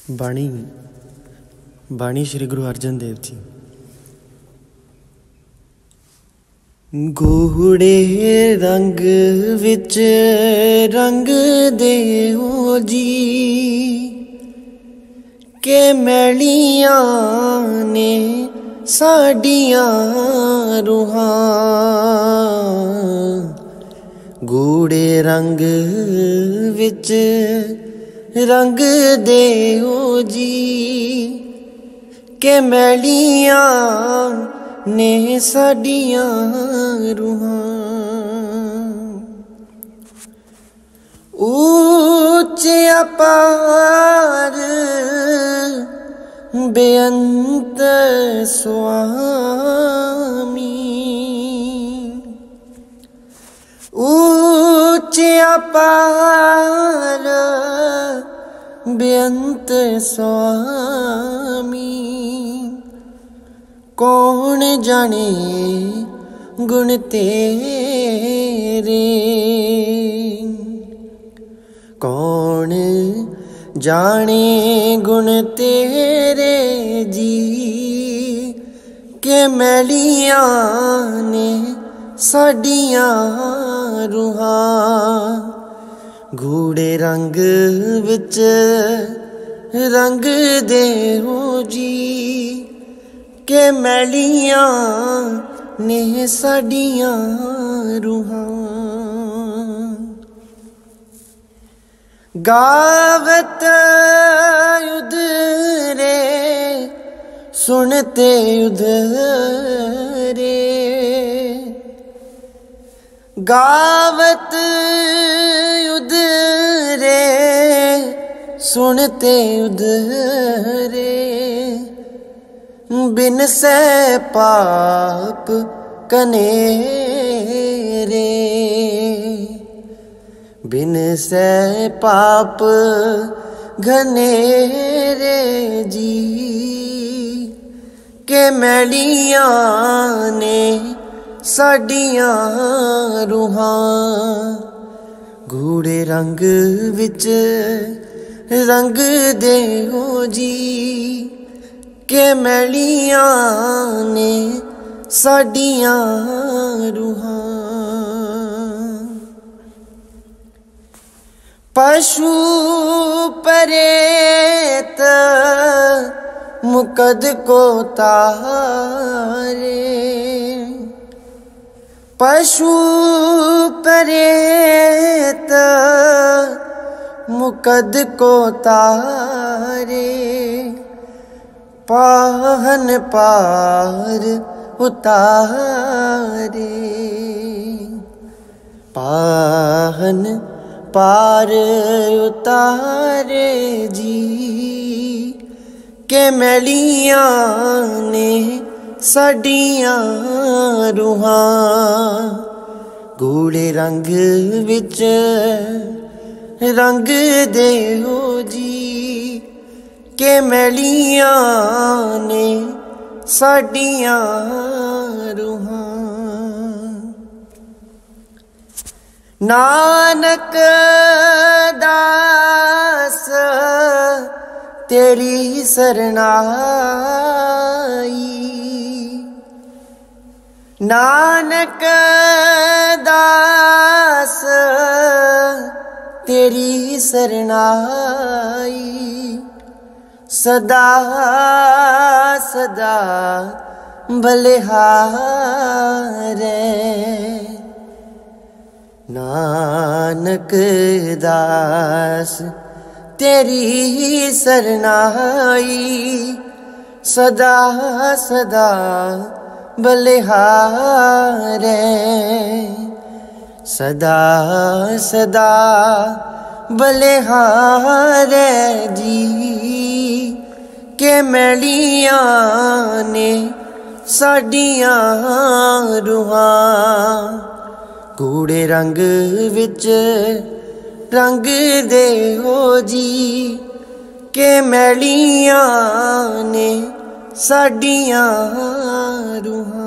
ਬਾਣੀ ਬਾਣੀ ਸ਼੍ਰੀ ਗੁਰੂ ਅਰਜਨ ਦੇਵ ਜੀ। ਗੂੜੇ ਰੰਗ ਵਿੱਚ ਰੰਗ ਦੇਵੋ ਜੀ, ਕਿ ਮੈਲੀਆਂ ਨੇ ਸਾਡੀਆਂ ਰੂਹਾਂ। ਗੂੜੇ ਰੰਗ ਵਿੱਚ ਰੰਗ ਦੇਵੋ ਜੀ, ਕਿ ਮੈਲੀਆਂ ਨੇ ਸਾਡੀਆਂ ਰੂਹਾਂ। ਉੱਚੇ ਅਪਾਰ ਬੇਅੰਤ ਸੁਆਮੀ, ਉੱਚੇ ਅਪਾਰ ਬੇਅੰਤ ਸੁਆਮੀ। ਕੌਣ ਜਾਣੇ ਗੁਣ ਤੇਰੇ, ਕੌਣ ਜਾਣੇ ਗੁਣ ਤੇਰੇ ਜੀ, ਕਿ ਮੈਲੀਆਂ ਨੇ ਸਾਡੀਆਂ ਰੂਹਾਂ। ਗੂੜੇ ਰੰਗ ਵਿੱਚ ਰੰਗ ਦੇਵੋ ਜੀ, ਕਿ ਮੈਲੀਆਂ ਨੇ ਸਾਡੀਆਂ ਰੂਹਾਂ। ਗਾਵਤ ਉਧਰੇ ਸੁਣਤੇ ਉਧਰੇ, ਗਾਵਤ ਉਧਰੇ ਸੁਣਤੇ ਉਧਰੇ। ਬਿਨ ਸੈ ਪਾਪ ਕਨੇਰੇ, ਬਿਨ ਸੈ ਪਾਪ ਘਨੇਰੇ ਜੀ, ਕਿ ਮੈਲੀਆਂ ਨੇ ਸਾਡੀਆਂ ਰੂਹਾਂ। ਗੂੜੇ ਰੰਗ ਵਿੱਚ ਰੰਗ ਦੇਵੋ ਜੀ, ਕਿ ਮੈਲੀਆਂ ਨੇ ਸਾਡੀਆਂ ਰੂਹਾਂ। ਪਸ਼ੂ ਪਰੇਤ ਮੁਕਦ ਕੋ ਤਾਰੇ, ਪਸ਼ੂ ਪਰੇਤ ਮੁਕਦ ਕੋ ਤਾਰੇ। ਪਾਹਨ ਪਾਰ ਉਤਾਰੇ, ਪਾਹਨ ਪਾਰ ਉਤਾਰੇ ਜੀ, ਕਿ ਮੈਲੀਆਂ ਨੇ ਸਾਡੀਆਂ ਰੂਹਾਂ। ਗੂੜੇ ਰੰਗ ਵਿੱਚ ਰੰਗ ਦੇਵੋ ਜੀ, ਕਿ ਮੈਲੀਆਂ ਨੇ ਸਾਡੀਆਂ ਰੂਹਾਂ। ਨਾਨਕ ਦਾਸ ਤੇਰੀ ਸਰਨਾਈ, ਨਾਨਕ ਦਾਸ ਤੇਰੀ ਸਰਨਾਈ। ਸਦਾ ਸਦਾ ਬਲਿਹਾਰੇ, ਨਾਨਕ ਦਾਸ ਤੇਰੀ ਸਰਨਾਈ। ਸਦਾ ਸਦਾ ਬਲਿਹਾਰੇ, ਸਦਾ ਸਦਾ ਬਲਿਹਾਰੇ ਜੀ, ਕਿ ਮੈਲੀਆਂ ਨੇ ਸਾਡੀਆਂ ਰੂਹਾਂ। ਗੂੜੇ ਰੰਗ ਵਿੱਚ ਰੰਗ ਦੇਵੋ ਜੀ, ਕਿ ਮੈਲੀਆਂ ਨੇ ਸਾਡੀਆਂ ਰੂਹਾਂ।